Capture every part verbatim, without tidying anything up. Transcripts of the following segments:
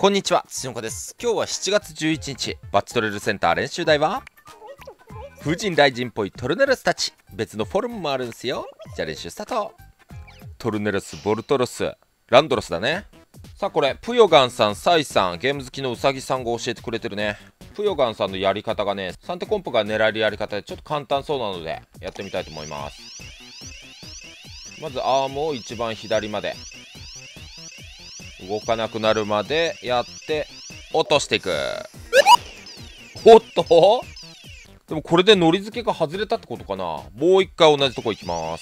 こんにちは、土の子です。今日はしちがつじゅういちにち、バッチトレールセンター練習台は風神雷神っぽいトルネロスたち。別のフォルムもあるんすよ。じゃあ練習スタート。トルネロス、ボルトロス、ランドロスだね。さあこれ、プヨガンさん、サイさん、ゲーム好きのウサギさんが教えてくれてるね。プヨガンさんのやり方がね、サンテコンプが狙えるやり方でちょっと簡単そうなので、やってみたいと思います。まずアームを一番左まで。動かなくなるまでやって落としていく。おっと、でもこれでのり付けが外れたってことかな。もう一回同じとこ行きます。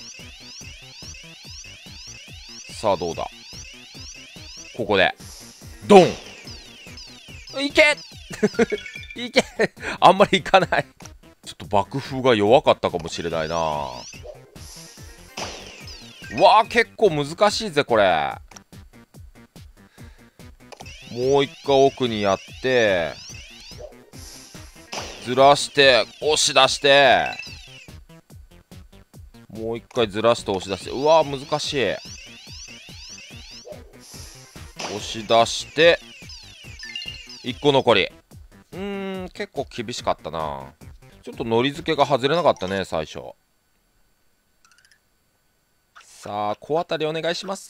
さあどうだ、ここでドン。いけいけあんまりいかない。ちょっと爆風が弱かったかもしれないな。うわー、結構難しいぜこれ。もう一回奥にやってずらして押し出して、もう一回ずらして押し出して、うわー難しい。押し出していっこ残り。うーん、結構厳しかったな。ちょっとのり付けが外れなかったね最初。さあ小当たりお願いします。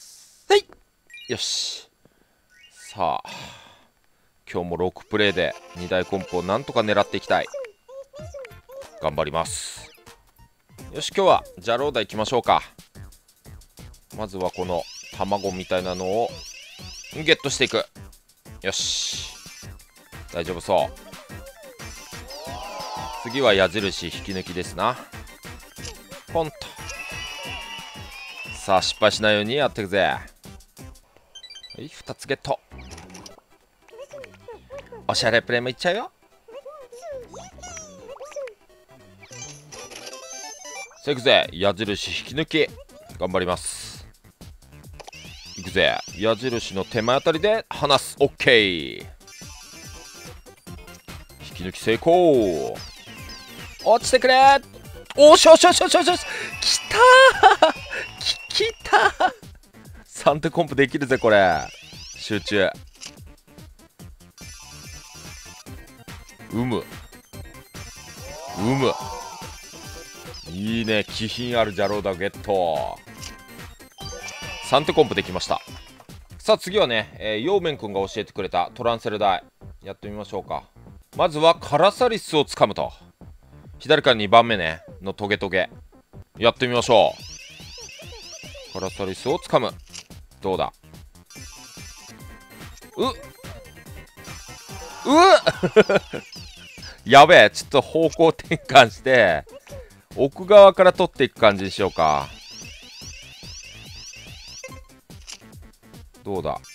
はい、よし。さあ今日もろくプレイでに大コンプをなんとか狙っていきたい。頑張ります。よし、今日はジャローダ行きましょうか。まずはこの卵みたいなのをゲットしていく。よし、大丈夫そう。次は矢印引き抜きですな。ポンと。さあ失敗しないようにやっていくぜ。はい、ふたつゲット。おしゃれプレイもいっちゃうよ。さあいくぜ、矢印引き抜き。頑張ります。いくぜ、矢印の手前あたりで離す。 OK、 引き抜き成功。落ちてくれ。おしょしょしょしょしょ、きたーききたー。さん手コンプできるぜこれ。集中。うむうむ、いいね。気品あるジャローダゲット。さん手コンプできました。さあ次はね、えー、ヨーメンくんが教えてくれたトランセル台やってみましょうか。まずはカラサリスをつかむと。左からにばんめねのトゲトゲやってみましょう。カラサリスをつかむ。どうだ、うっうっやべえ、ちょっと方向転換して奥側から取っていく感じにしようか。どうだ、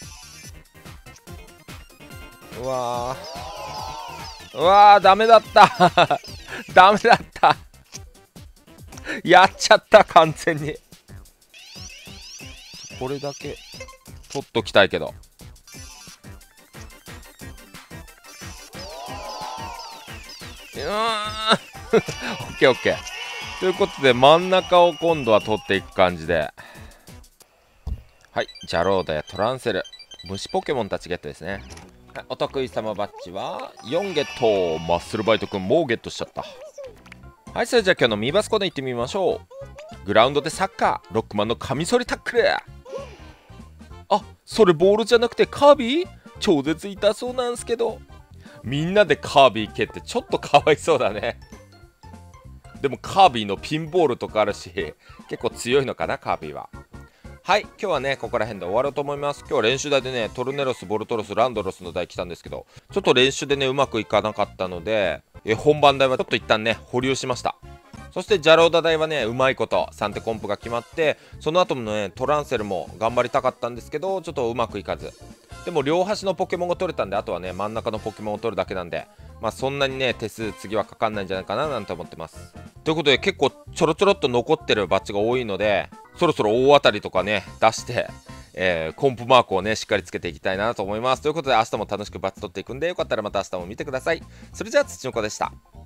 うわーうわーダメだったダメだった、やっちゃった完全に。これだけ取っときたいけど。うーんオッケーオッケー。ということで真ん中を今度は取っていく感じで。はい、ジャローダやトランセル、虫ポケモンたちゲットですね。はい、お得意様バッジはよんゲット。マッスルバイトくんもゲットしちゃった。はい、それじゃあ今日のミバスコーナー行ってみましょう。グラウンドでサッカー、ロックマンのカミソリタックル。あ、それボールじゃなくてカービィ？超絶痛そうなんすけど。みんなでカービィ蹴ってちょっとかわいそうだね。でもカービィのピンボールとかあるし結構強いのかなカービィは。はい、今日はねここら辺で終わろうと思います。今日は練習台でねトルネロス、ボルトロス、ランドロスの台来たんですけど、ちょっと練習でねうまくいかなかったのでえ本番台はちょっと一旦ね保留しました。そしてジャローダ台はねうまいことさん手コンプが決まって、その後もねトランセルも頑張りたかったんですけどちょっとうまくいかず。でも両端のポケモンが取れたんで、あとはね真ん中のポケモンを取るだけなんで、まあそんなにね手数次はかかんないんじゃないかななんて思ってます。ということで結構ちょろちょろっと残ってるバッジが多いので、そろそろ大当たりとかね出して、えー、コンプマークをねしっかりつけていきたいなと思います。ということで明日も楽しくバッジ取っていくんで、よかったらまた明日も見てください。それじゃあ土の子でした。